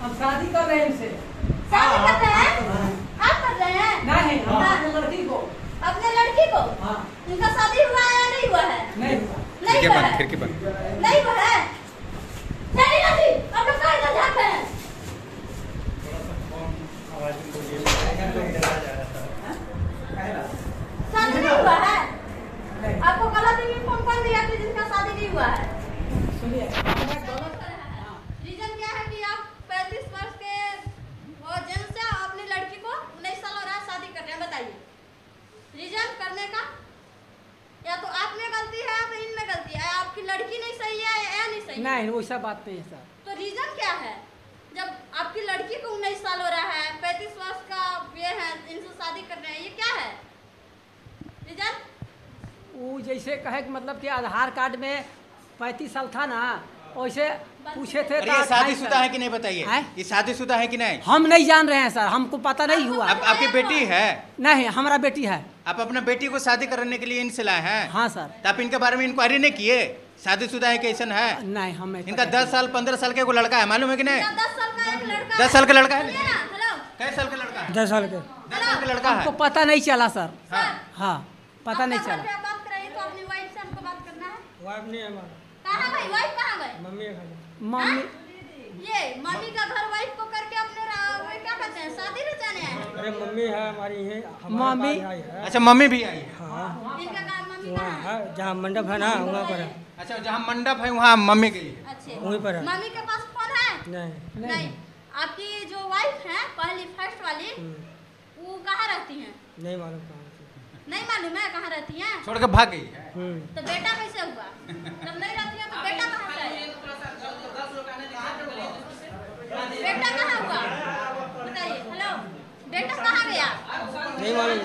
हम शादी कर रहे हैं इनसे। शादी कर रहे हैं? आप कर रहे हैं? नहीं, अपने लड़की को। अपने लड़की को? हाँ। इनका शादी हुआ है या नहीं हुआ है? नहीं हुआ। नहीं हुआ है? खिड़की बंद। नहीं हुआ है? चलिए ना जी, अब लोग कहाँ इधर जाते हैं? शादी नहीं हुआ है? आपको गलत इन्फॉर्म कर दिया कि जिनका शादी नहीं हुआ है। सुनिए, रीजन क्या है कि आप 35 वर्ष के जेंट्स से अपनी लड़की को 19 साल हो रहा है शादी कर रहे हैं, बताइए रीजन करने का? या तो आप में गलती है या तो इनमें गलती है, आपकी लड़की नहीं सही है या नहीं सही है? नहीं वैसा बात नहीं है सर। तो रीजन क्या है? जब आपकी लड़की को 19 साल हो रहा है, 35 वर्ष का ये है, इनसे शादी कर रहे हैं, ये क्या है रीजन? वो जैसे कहे कि मतलब कि आधार कार्ड में 35 साल था ना, वैसे पूछे थे। ये शादीशुदा है कि नहीं बताइए? ये शादीशुदा है कि नहीं? हम नहीं जान रहे हैं सर, हमको पता नहीं हुआ। आपकी बेटी है? नहीं, हमारा बेटी है। आप अपना बेटी को शादी करने के लिए इनसे लाए हैं? हाँ सर। तो आप इनके बारे में इंक्वायरी नहीं किए? शादीशुदा है कि ऐसा है? नहीं, हम नहीं। इनका 10 साल 15 साल का लड़का है, मालूम है कि नहीं? 10 साल का एक लड़का 10 साल का लड़का है। हेलो, कै साल का लड़का है? 10 साल के। 10 साल का लड़का है। हमको पता नहीं चला सर। हाँ। हाँ, पता नहीं चला। बात कराइए तो अपनी वाइफ से हमको बात करना है। वाइफ नहीं है हमारा। कहाँ गई वाइफ? कहाँ गई? मम्मी है खाली। मम्मी ये मम्मी का घर वाइफ को करके अपने वो क्या कहते हैं शादी रचाने आए? अरे मम्मी है हमारी है, मम्मी। है। अच्छा, मम्मी भी आई है? हाँ, इनका काम मम्मी वहाँ कहाँ है? है जहाँ मंडप है ना वहाँ पर है। अच्छा, जहाँ मंडप है वहाँ मम्मी गई है? अच्छे, वहीं पर है। मम्मी के पास फोन है? नहीं। नहीं। आपकी जो वाइफ है पहली फर्स्ट वाली, वो कहाँ रहती हैं? नहीं मालूम कहाँ से। नहीं मालूम है कहाँ रहती हैं? छोड़ के भाग गई है? तो बेटा कैसे हुआ? जब नहीं रहती है तो बेटा कहाँ से है? बेटा कहाँ हुआ बताइए? हेलो, बेटा कहाँ गया? नहीं मालूम।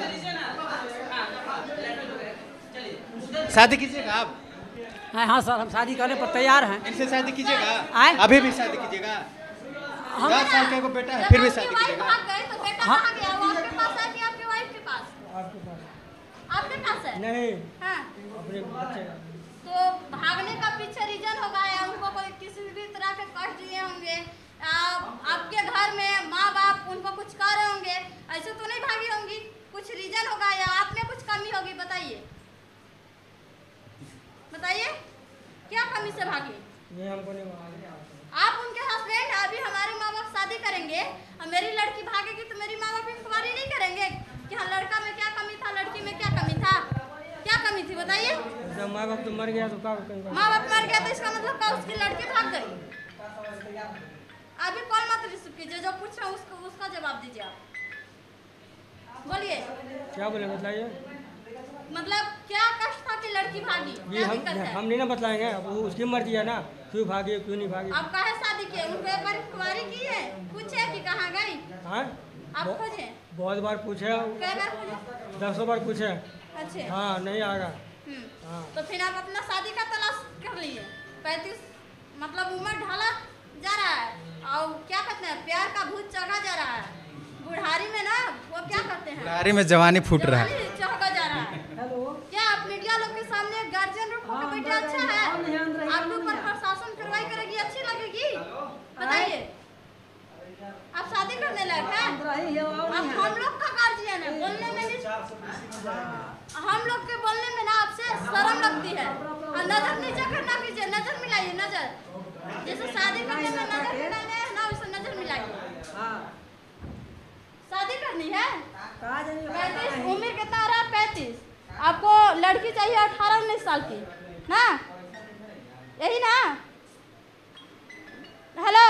शादी कीजिएगा आप? हाँ सर, हम शादी करने पर तैयार हैं। इनसे शादी कीजिएगा? आए? अभी भी शादी कीजिएगा? 10 साल का बेटा है फिर भी शादी वाइफ कीजिएगा? भाग गए तो बेटा हाँ। कहाँ गया? वो आपके पास है कि आपकी वाइफ के पास? आपके पास आपके पास है? नहीं, हाँ। अपने बच्चे का। तो भागने का पीछे रीजन होगा या उनको कोई किसी भी तरह के कष्ट दिए होंगे, आपके घर में माँ बाप उनको कुछ कर रहे होंगे, ऐसे तो नहीं भागी होंगी, कुछ रीजन होगा या आप में कुछ कमी होगी, बताइए बताइए क्या कमी से भागी? ये हमको नहीं मालूम। आप उनके हस्बैंड, अभी हमारे माँ बाप शादी करेंगे और मेरी लड़की भागेगी तो मेरी माँ बाप इंक्वायरी नहीं करेंगे कि हाँ लड़का में क्या कमी था, लड़की में क्या कमी था, क्या कमी थी बताइए? जब माँ बाप तो मर गया तो क्या करेंगे? माँ बाप मर गया तो इसका मतलब क्या उसकी लड़की भाग गई? अभी कॉल मत रिसीव कीजिए, जो पूछ रहा हूँ उसका जवाब दीजिए आप। बोलिए क्या बोले बताइए? मतलब क्या कष्ट था कि लड़की भागी? ये क्या दिक्कत है? हम नहीं ना बताएंगे, अब वो उसकी मर्जी है ना, क्यों भागी क्यों नहीं भागी। आप काहे शादी किए? उनको एक बार इंक्वायरी की है, पूछे कि कहाँ गई? हाँ, आप खोजे? बहुत बार पूछे, कई बार पूछे? 10 बार पूछे। अच्छे। हाँ, नहीं आएगा। हाँ। तो फिर आप अपना शादी का तलाश कर लिए। 35 मतलब उम्र ढाला जा रहा है और क्या कहते हैं प्यार का भूत चढ़ा जा रहा है। बुढ़ारी में ना वो क्या कहते हैं, बुढ़ारी में जवानी फूट रहा है। जवानी चढ़ा जा रहा है। क्या आप मीडिया लोग के सामने गार्जियन रूप होकर बैठे अच्छा है? आपके ऊपर प्रशासन कार्रवाई करेगी, अच्छी लगेगी? बताइए, आप शादी करने लायक हैं? अब हम लोग का गार्जियन है, बोलने में भी हम लोग के बोलने में ना आपसे शर्म लगती है। और नजर नीचे करना कीजिए, नजर मिलाइए, नजर जैसे शादी करने में नजर मिलाने है ना वैसे नजर मिलाइए। शादी करनी है? 35 उम्र कितना आ रहा है? 35। आपको लड़की चाहिए 18-19 साल की ना, यही ना? हेलो,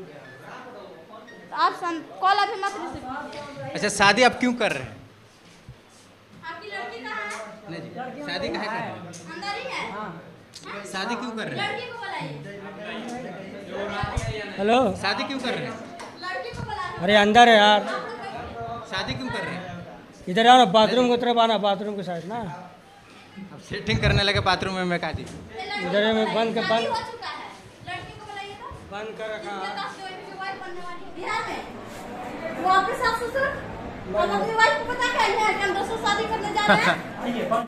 आप कॉल अभी मत रिसीव। अच्छा, शादी आप क्यों कर रहे हैं? आपकी लड़की कहाँ है? नहीं जी, शादी काहे कर रहे हैं? अंदर ही है? शादी क्यों कर रहे हैं? लड़की को बुलाइए। हेलो, शादी क्यों कर रहे हैं? लड़की को बुलाइए। अरे अंदर है यार, शादी क्यों कर रहे हैं? इधर आओ ना, बाथरूम की तरफ आना, बाथरूम के साइड ना। अब सेटिंग करने लगे बाथरूम में, मैं काजी इधर में बंद कर, शादी बंद हो चुका है, लड़की को बुलाइए तो। बंद कर रखा जिनके है। पास कोई भी वाइफ बनने वाली है बिहार में, वो आपके सास ससुर और अपनी वाइफ को पता क्या है कि हम दोस्तों शादी करने जा रहे हैं।